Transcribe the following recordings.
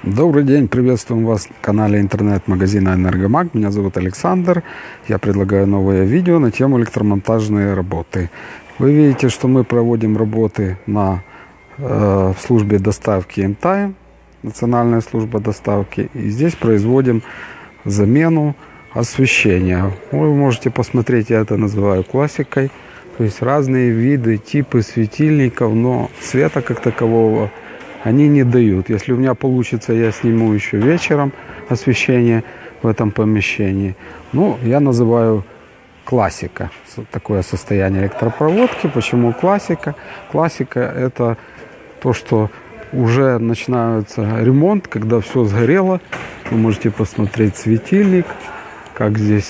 Добрый день, приветствуем вас на канале интернет-магазина Энергомаг. Меня зовут Александр. Я предлагаю новое видео на тему электромонтажные работы. Вы видите, что мы проводим работы в службе доставки InTime, национальная служба доставки. И здесь производим замену освещения. Вы можете посмотреть, я это называю классикой. То есть разные виды, типы светильников, но света как такового они не дают. Если у меня получится, я сниму еще вечером освещение в этом помещении. Ну, я называю классика. Такое состояние электропроводки. Почему классика? Классика – это то, что уже начинается ремонт, когда все сгорело. Вы можете посмотреть светильник, как здесь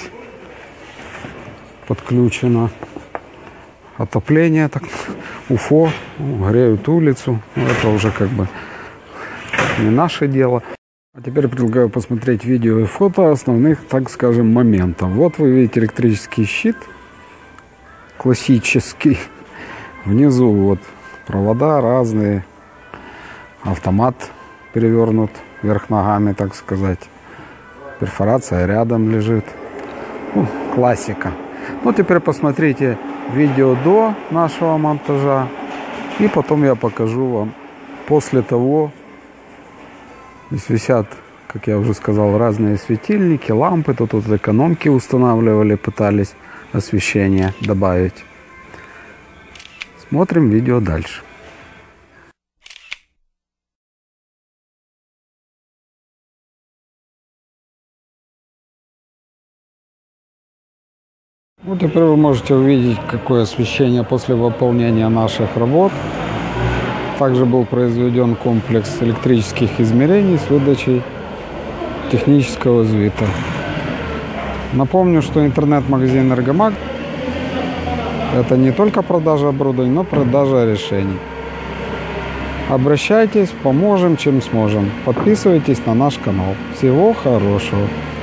подключено отопление, так, УФО, греют улицу. Это уже как бы не наше дело. А теперь предлагаю посмотреть видео и фото основных, так скажем, моментов. Вот вы видите электрический щит, классический. Внизу вот провода разные, автомат перевернут вверх ногами, так сказать. Перфорация рядом лежит. Ну, классика. Ну, теперь посмотрите видео до нашего монтажа. И потом я покажу вам после того. Здесь висят, как я уже сказал, разные светильники, лампы. Тут вот экономки устанавливали, пытались освещение добавить. Смотрим видео дальше. Вот теперь вы можете увидеть, какое освещение после выполнения наших работ. Также был произведен комплекс электрических измерений с выдачей технического звита. Напомню, что интернет-магазин Энергомаг – это не только продажа оборудования, но и продажа решений. Обращайтесь, поможем, чем сможем. Подписывайтесь на наш канал. Всего хорошего!